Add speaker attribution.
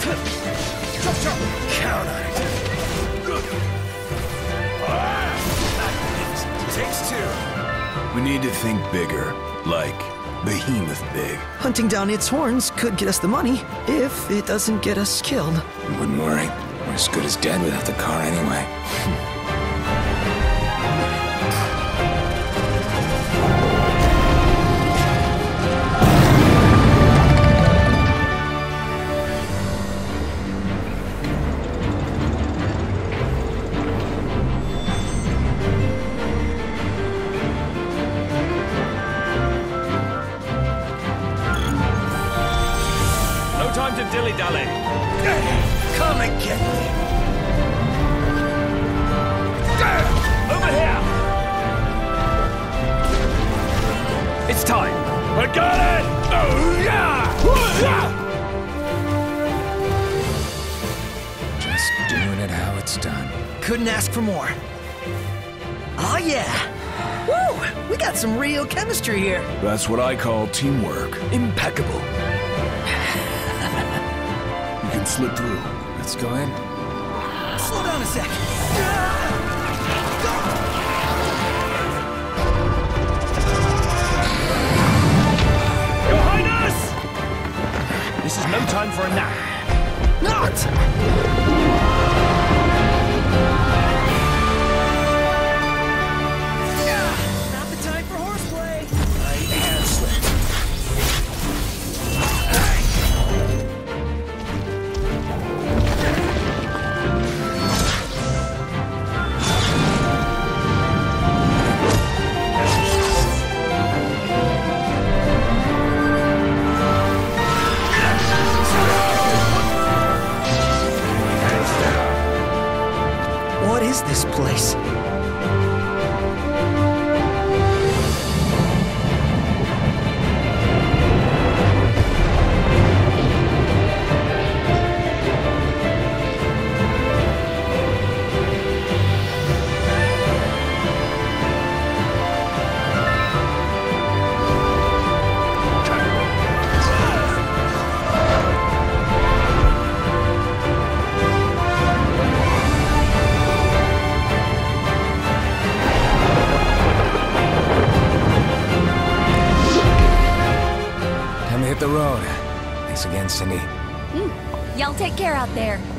Speaker 1: Count on it. Takes two. We need to think bigger, like behemoth big.
Speaker 2: Hunting down its horns could get us the money, if it doesn't get us killed.
Speaker 1: Wouldn't worry. We're as good as dead without the car anyway.
Speaker 3: Time to dilly-dally.
Speaker 1: Come and get me.
Speaker 3: Over here. It's time. We got it. Oh yeah.
Speaker 1: Just doing it how it's done.
Speaker 2: Couldn't ask for more. Oh yeah. Woo! We got some real chemistry here.
Speaker 4: That's what I call teamwork.
Speaker 2: Impeccable.
Speaker 4: You can slip through.
Speaker 1: Let's go in.
Speaker 2: Slow down a sec.
Speaker 3: Your Highness! This is no time for a nap.
Speaker 2: Not! Not the time for horseplay.
Speaker 1: Right hand slip.
Speaker 2: What is this place?
Speaker 1: Time to hit the road. Thanks again, Cindy.
Speaker 5: Y'all take care out there.